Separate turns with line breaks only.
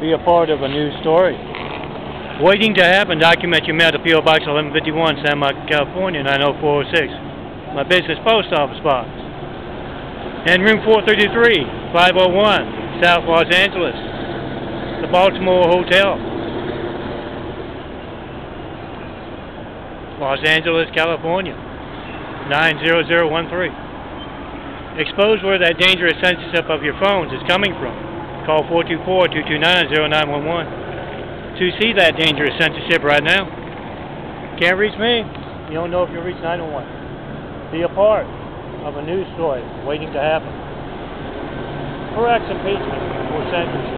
Be a part of a news story. Waiting to happen. Document your mail to P.O. Box 1151, San Marcos, California, 90406. My business post office box. And room 433, 501, South Los Angeles. The Baltimore Hotel. Los Angeles, California, 90013. Expose where that dangerous censorship of your phones is coming from. Call 424-229-0911 to see that dangerous censorship right now. Can't reach me. You don't know if you'll reach 911. Be a part of a news story waiting to happen. Correct impeachment or censorship.